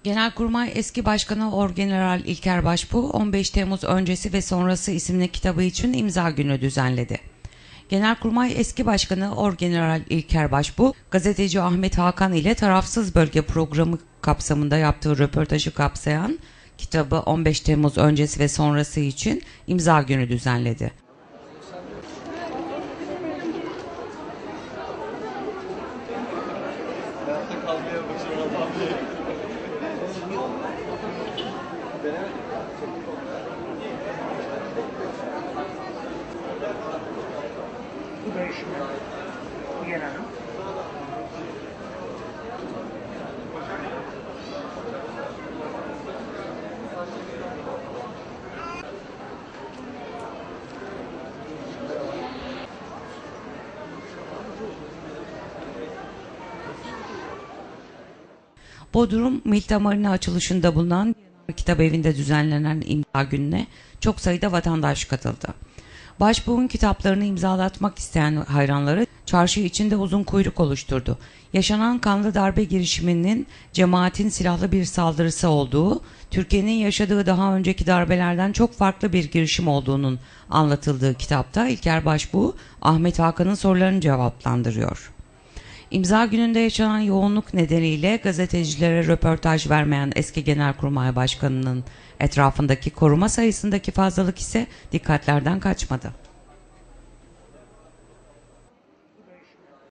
Genelkurmay eski başkanı Orgeneral İlker Başbuğ, 15 Temmuz öncesi ve sonrası isimli kitabı için imza günü düzenledi. Genelkurmay eski başkanı Orgeneral İlker Başbuğ, gazeteci Ahmet Hakan ile Tarafsız Bölge programı kapsamında yaptığı röportajı kapsayan kitabı 15 Temmuz öncesi ve sonrası için imza günü düzenledi. Bu değişimi Figen Hanım. Bodrum Milta Marina açılışında bulunan Kitap Evi'nde düzenlenen imza gününe çok sayıda vatandaş katıldı. Başbuğ'un kitaplarını imzalatmak isteyen hayranları çarşı içinde uzun kuyruk oluşturdu. Yaşanan kanlı darbe girişiminin cemaatin silahlı bir saldırısı olduğu, Türkiye'nin yaşadığı daha önceki darbelerden çok farklı bir girişim olduğunun anlatıldığı kitapta İlker Başbuğ, Ahmet Hakan'ın sorularını cevaplandırıyor. İmza gününde yaşanan yoğunluk nedeniyle gazetecilere röportaj vermeyen eski Genelkurmay Başkanı'nın etrafındaki koruma sayısındaki fazlalık ise dikkatlerden kaçmadı.